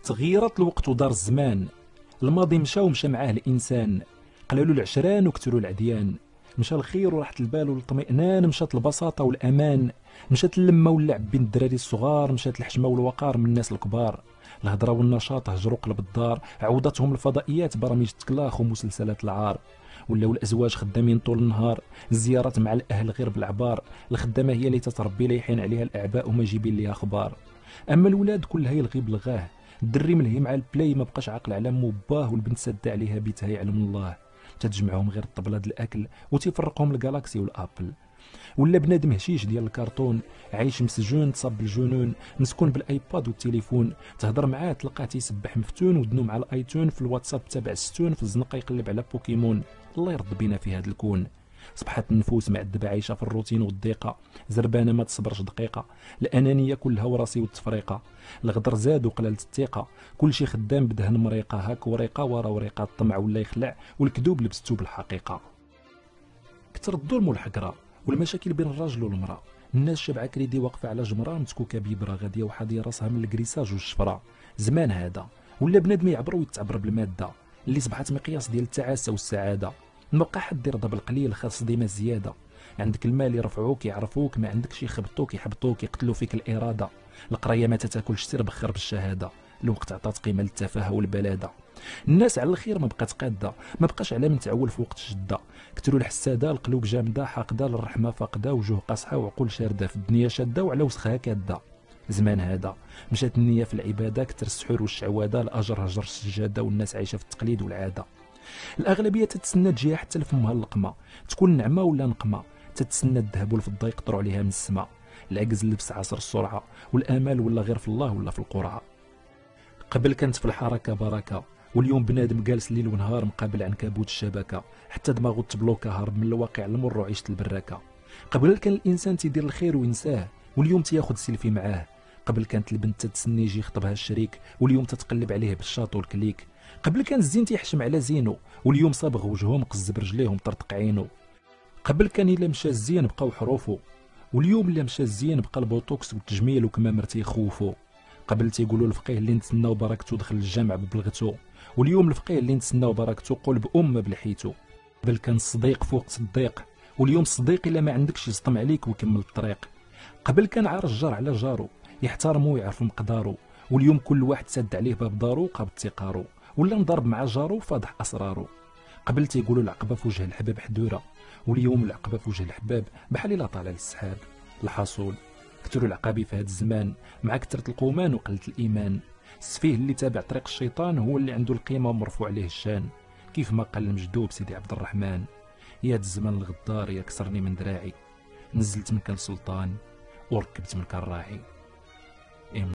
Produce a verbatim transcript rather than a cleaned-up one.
تغيرت الوقت ودار الزمان، الماضي مشى ومشى معاه الانسان، قلالوا العشران وكثروا العديان، مشى الخير وراحت البال والاطمئنان، مشات البساطه والامان، مشات اللمه واللعب بين الدراري الصغار، مشات الحشمه والوقار من الناس الكبار، الهضره والنشاط هجروا قلب الدار، عوضتهم الفضائيات برامج تكلاخ ومسلسلات العار، ولاو الازواج خدامين طول النهار، الزيارات مع الاهل غير بالعبار، الخدامه هي اللي تتربي ليحين عليها الاعباء وما جايبين ليها اخبار، اما الولاد كلها يلغي بلغاه، الدري ملهي مع البلاي ما بقاش عاقل على مو باه، والبنت ساده عليها بيتها يعلم الله، تتجمعهم غير الطبله د الاكل وتفرقهم الجالاكسي والابل، ولا بنادم هشيش ديال الكرتون، عايش مسجون تصاب بالجنون، مسكون بالايباد والتليفون، تهضر معاه تلقاه تيسبح مفتون، ودنو مع الايتون، في الواتساب تابع الستون، في الزنقه يقلب على بوكيمون، الله يرد بينا في هذا الكون. صبحت النفوس معذبه عايشه في الروتين والضيقه، زربانه ما تصبرش دقيقه، الانانيه كلها وراسي والتفريقه، الغدر زاد وقلالة الثقه، كل شي خدام بدهن مريقه، هاك وريقه ورا وريقه، الطمع ولا يخلع، والكذوب لبستو بالحقيقه. كثر الظلم والحقره والمشاكل بين الراجل والمراه، الناس شبعه كريدي واقفه على جمره متكوكه بيبره غاديه وحاضيه راسها من الكريساج والشفره، زمان هذا ولا بنادم يعبر ويتعبر بالماده اللي صبحت مقياس ديال التعاسه والسعاده، ما بقى حد يرضى بالقليل، خاص ديما الزياده، عندك المال يرفعوك يعرفوك، ما عندكش يخبطوك يحبطوك يقتلوا فيك الاراده، القرايه ما تاكلش سير بخر بالشهاده، الوقت عطات قيمه للتفاهه والبلاده، الناس على الخير ما بقات قاده، ما بقاش على من تعول في وقت الشده، كثروا الحساده، القلوب جامده حاقده، للرحمه فاقده، وجوه قاصحه وعقول شارده، في الدنيا شاده وعلى وسخها كاده، زمان هذا مشات النيه في العباده، كثر السحور والشعواده، الاجر هجر السجاده، والناس عايشه في التقليد والعاده، الاغلبيه تتسنى تجيها حتى لفمها اللقمه، تكون نعمه ولا نقمه، تتسنى الذهب والفضه يقطروا عليها من السماء، العجز لبس عصر السرعه، والامال ولا غير في الله ولا في القرعه. قبل كانت في الحركه بركه، واليوم بنادم جالس ليل ونهار مقابل عنكبوت الشبكه، حتى دماغو تبلوكا هرب من الواقع المر وعيشة البراكه. قبل كان الانسان تيدير الخير وينساه، واليوم تياخد سيلفي معاه. قبل كانت البنت تتسنى يجي يخطبها الشريك، واليوم تتقلب عليه بالشاط والكليك. قبل كان الزين تيحشم على زينو، واليوم صابغ وجههم قزب رجليهم طرطق عينو. قبل كان الا مشى الزين بقاو حروفو، واليوم الا مشى الزين بقى البوتوكس والتجميل وكمامر تيخوفو. قبل تيقولوا الفقيه اللي نتسناو بركته دخل الجامع ببلغته، واليوم الفقيه اللي نتسناو بركته قلب ام بلحيته. قبل كان الصديق فوق صديق، واليوم الصديق الا ما عندكش يصطم عليك ويكمل الطريق. قبل كان عار الجار على جارو، يحترمو ويعرفوا مقدارو، واليوم كل واحد سد عليه باب دارو قابض تيقارو، ولا نضرب مع جارو فاضح اسرارو. قبل تيقولوا العقبه في وجه الحباب حدوره، واليوم العقبه في وجه الحباب بحال الا طالع للسحاب. الحاصول كثروا العقابي في هذا الزمان، مع كثرة القومان وقلة الإيمان. السفيه اللي تابع طريق الشيطان هو اللي عنده القيمة ومرفوع عليه الشان، كيف ما قال المجدوب سيدي عبد الرحمن: يا الزمان الغدار يا كسرني من دراعي، نزلت من كان سلطان وركبت من كان راعي.